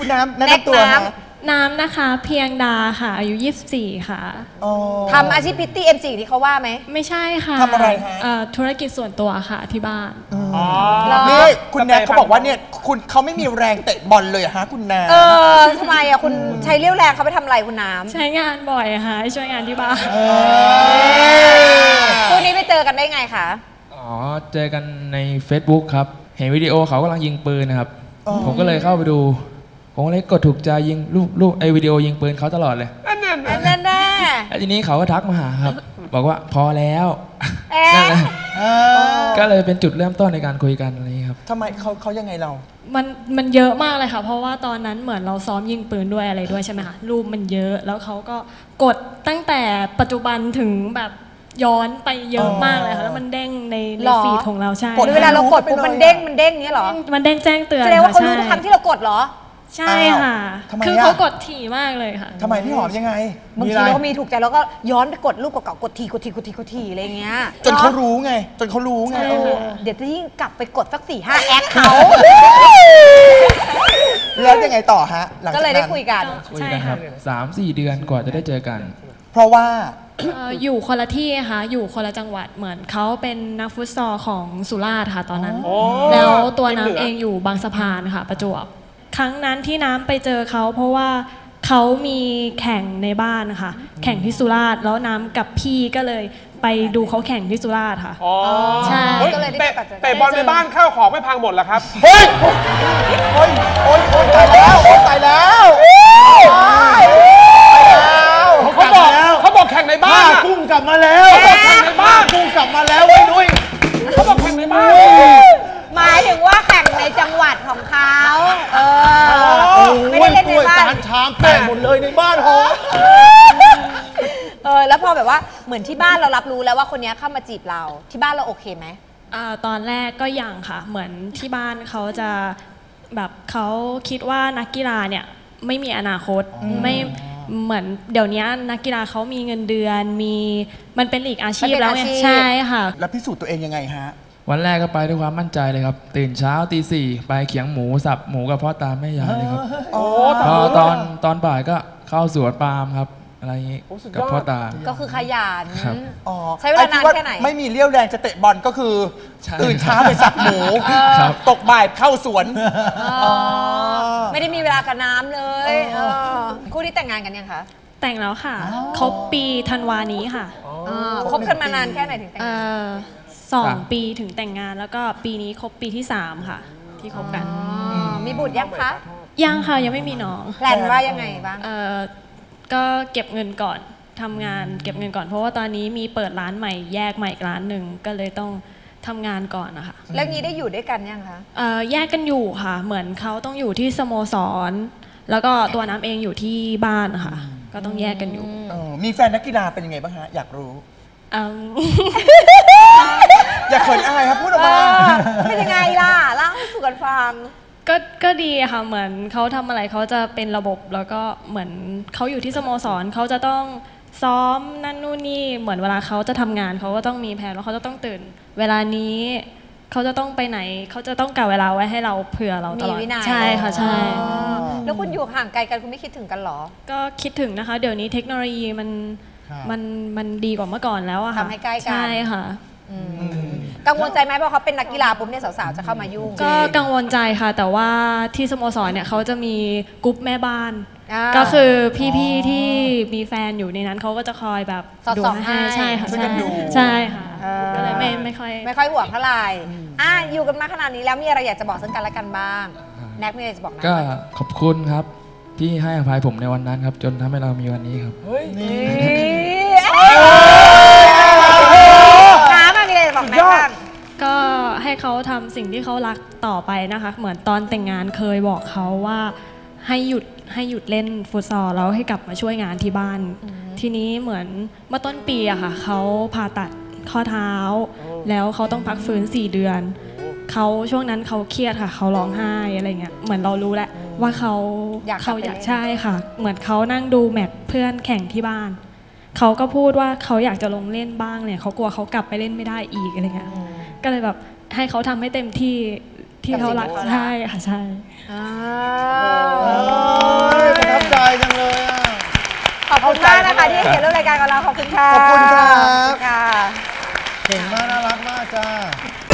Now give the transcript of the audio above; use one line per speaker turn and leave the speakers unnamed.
คุณน้ำแนะนำตัวนะ
น้ำนะคะเพียงดาค่ะอายุ24ค่ะ
ทำอาชีพพิตตี้ MC ที่เขาว่าไหม
ไม่ใช่ค่ะ
ทำอะไรฮะ
ธุรกิจส่วนตัวค่ะที่บ้าน
นี่คุณแนทเขาบอกว่าเนี่ยคุณเขาไม่มีแรงเตะบอลเลยฮะคุณน้
ำทำไมอะคุณใช้เรี่ยวแรงเขาไปทำอะไรคุณน้ำ
ใช้งานบ่อยค่ะช่วยงานที่บ้าน
คู่นี้ไปเจอกันได้ไงคะ
เจอกันใน Facebook ครับเห็นวิดีโอเขากำลังยิงปืนนะครับผมก็เลยเข้าไปดูผมเลยกดถูกใจยิงรูปไอวิดีโอยิงปืนเขาตลอดเลย
นั่น
แล้วทีนี้เขาก็ทักมาหาครับบอกว่าพอแล้วนั่นแหละก็เลยเป็นจุดเริ่มต้นในการคุยกันอะไรนี้ครับ
ทำไมเขายังไงเรา
มันเยอะมากเลยค่ะเพราะว่าตอนนั้นเหมือนเราซ้อมยิงปืนด้วยอะไรด้วยใช่ไหมคะรูปมันเยอะแล้วเขาก็กดตั้งแต่ปัจจุบันถึงแบบย้อนไปเยอะมากเลยค่ะแล้วมันเด้งในฟีดของเราใช่
เวลาเรากดปุ๊บมันเด้งเนี้ยหรอ
มันเด้งแจ้งเตือน
แสดงว่าเขารู้ทุกครั้งที่เรากดเหรอ
ใช่ค่ะคือเขากดถี่มากเลยค่ะ
ทำไมพี่หอมยังไง
บางทีเราก็มีถูกใจแล้วก็ย้อนไปกดรูปเก่าๆกดทีอะไรเงี้ย
จนเขารู้ไงเ
ดี๋ยวจะยิ่งกลับไปกดสัก4-5 แอคเขา
แล้วยังไงต่อฮะ
ก็เลยได้คุยกัน
ใช่ค่ะ3-4 เดือนกว่าจะได้เจอกัน
เพราะว่า
อยู่คนละที่ค่ะอยู่คนละจังหวัดเหมือนเขาเป็นนักฟุตซอลของสุราษฎร์ค่ะตอนนั้นแล้วตัวน้ำเองอยู่บางสะพานค่ะประจวบครั้งนั้นที่น้ำไปเจอเขาเพราะว่าเขามีแข่งในบ้านค่ะแข่งที่สุราษฎร์แล้วน้ำกับพี่ก็เลยไปดูเขาแข่งที่สุราษฎร์ค่ะใช่
ก็เลยแต่บอลในบ้านข้าวของไม่พังหมดหรอครับ
เฮ้ยตายแล้ว
เขาบอกแข่งในบ้าน
กุ้งกลับมาแล้ว
แข่งในบ้าน
กุ้งกลับมาแล้วไอ้นุ้ย
เขาบอกแข่งในบ้าน
หมายถึงว่าแข่งในจังหวัดของเขาไม่ได้เล่นในบ้าน
ชามแตกหมดเลยในบ้านหอ
แล้วพอแบบว่าเหมือนที่บ้านเรารับรู้แล้วว่าคนนี้เข้ามาจีบเราที่บ้านเราโอเคไหม
ตอนแรกก็ยังค่ะเหมือนที่บ้านเขาจะแบบเขาคิดว่านักกีฬาเนี่ยไม่มีอนาคตไม่เหมือนเดี๋ยวนี้นักกีฬาเขามีเงินเดือนมันเป็นลีกอาชีพแล้วไงใช่ค่ะ
แล้วพิสูจน์ตัวเองยังไงฮะ
วันแรกก็ไปด้วยความมั่นใจเลยครับตื่นเช้าตี 4ไปเขียงหมูสับหมูกับพ่อตาแม่ยายเลยครับพอตอนบ่ายก็เข้าสวนปาล์มครับอะไรอย่างนี้กับพ่อตา
ก็คือขยัน
ใช้เวลานานแค่ไหนไม่มีเรี่ยวแรงจะเตะบอลก็คือตื่นเช้าไปสับหมูตกบ่ายเข้าสวน
ไม่ได้มีเวลากับน้ำเลยคู่ที่แต่งงานกันยังคะ
แต่งแล้วค่ะครบปีธันวานี้ค่ะ
คบกันมานานแค่ไหนถึงแต่งงาน
2 ปีถึงแต่งงานแล้วก็ปีนี้ครบปีที่3ค่ะที่คบกัน
มีบุตรยังคะ
ยังค่ะยังไม่มีน้อง
แพลนว่ายังไงบ้าง
ก็เก็บเงินก่อนทำงานเก็บเงินก่อนเพราะว่าตอนนี้มีเปิดร้านใหม่แยกใหม่อีกร้านหนึ่งก็เลยต้องทำงานก่อนนะคะ
แล้วนี้ได้อยู่ด้วยกันยังคะ
แยกกันอยู่ค่ะเหมือนเขาต้องอยู่ที่สโมสรแล้วก็ตัวน้ำเองอยู่ที่บ้านค่ะก็ต้องแยกกันอยู่
มีแฟนนักกีฬาเป็นยังไงบ้างฮะอยากรู้อย่าเขินอายครับพูดออกมา
เป็นยังไงล่ะเล่าให้สู่กันฟัง
ก็ดีค่ะเหมือนเขาทำอะไรเขาจะเป็นระบบแล้วก็เหมือนเขาอยู่ที่สโมสรเขาจะต้องซ้อมนั่นนู่นนี่เหมือนเวลาเขาจะทำงานเขาก็ต้องมีแผนว่าเขาจะต้องตื่นเวลานี้เขาจะต้องไปไหนเขาจะต้องกะเวลาไว้ให้เราเผื่อเราตลอดใช่ค่ะใช่
แล้วคุณอยู่ห่างไกลกันคุณไม่คิดถึงกันหรอ
ก็คิดถึงนะคะเดี๋ยวนี้เทคโนโลยีมันดีกว่าเมื่อก่อนแล้วอะค่ะ
ทำให้ใกล้กัน
ใช่ค่ะ
กังวลใจไหมเพราะเขาเป็นนักกีฬาปุ๊บเนี่ยสาวๆจะเข้ามายุ่ง
ก็กังวลใจค่ะแต่ว่าที่สโมสรเนี่ยเขาจะมีกรุ๊ปแม่บ้านก็คือพี่ๆที่มีแฟนอยู่ในนั้นเขาก็จะคอยแบบ
ดูให้
ใช่ค่ะใช่ค่ะก็เลยไม่
ค่อยห่วงเท่าไหร่อยู่กันมาขนาดนี้แล้วมีอะไรอยากจะบอกซึ่งกันและกันบ้างแน็กมีอะไรจะบอก
ก็ขอบคุณครับที่ให้อภัยผมในวันนั้นครับจนทำให้เรามีวันนี้ครับ
ก็ให้เขาทำสิ่งที่เขารักต่อไปนะคะเหมือนตอนแต่งงานเคยบอกเขาว่าให้หยุดเล่นฟุตซอลแล้วให้กลับมาช่วยงานที่บ้านทีนี้เหมือนเมื่อต้นปีอะค่ะเขาผ่าตัดข้อเท้าแล้วเขาต้องพักฟื้น4 เดือนเขาช่วงนั้นเขาเครียดค่ะเขาร้องไห้อะไรเงี้ยเหมือนเรารู้แล้วว่าเขาอยากใช่ค่ะเหมือนเขานั่งดูแมตช์เพื่อนแข่งที่บ้านเขาก็พูดว่าเขาอยากจะลงเล่นบ้างเนี่ยเขากลัวเขากลับไปเล่นไม่ได้อีกอะไรเงี้ยก็เลยแบบให้เขาทำให้เต็มที่เขารักใช่ค่ะใช่
ขอบคุณมากนะคะที่เขียนเรื่องรายการกับเราขอบคุณค่ะ
ขอบคุณครับ
ค่ะ
เก่งมากน่ารักมากจ้า